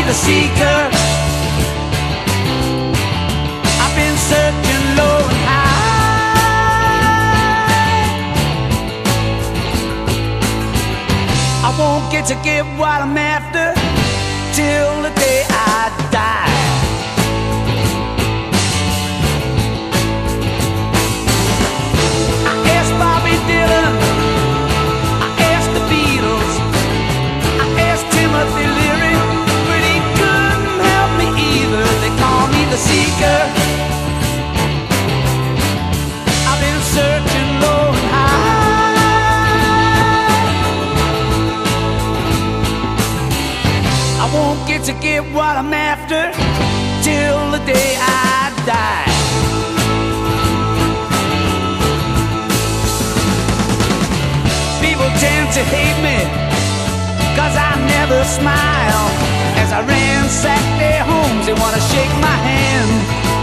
the seeker. I've been searching low and high. I won't get to get what I'm after till the day I die. I asked Bobby Dylan, I asked the Beatles, I asked Timothy Leary, but he couldn't help me either. They call me the seeker. I've been searching low and high. I won't get to get what I'm after till the day I die. People tend to hate me 'cause I never smile. As I ransack their homes, they wanna shake my hand.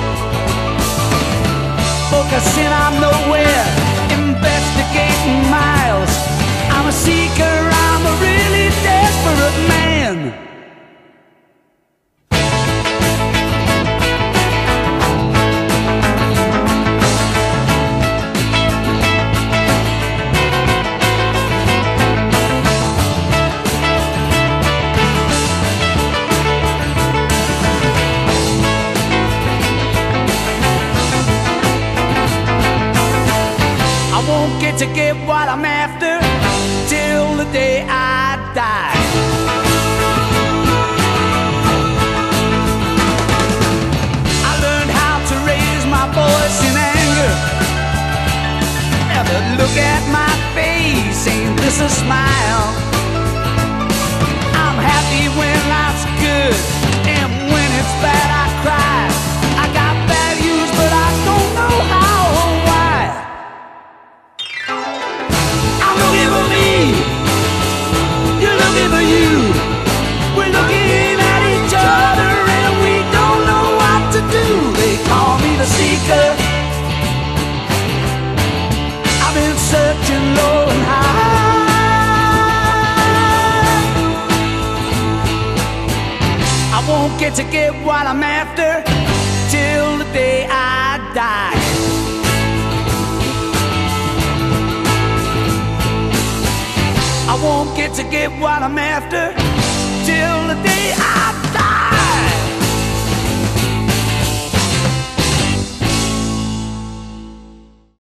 Focusing on nowhere, investigating miles. I'm a seeker, I'm a really desperate man. I won't get to get what I'm after till the day I die. I learned how to raise my voice in anger. Never look at my face, ain't this a smile? I'm happy when life's good, and when it's bad I cry. I got values, but I don't know how or why. I'm looking for me, you're looking for you. We're looking at each other and we don't know what to do. They call me the seeker. I've been searching low and high. I won't get to get what I'm after till the day I die. I won't get to get what I'm after till the day I die.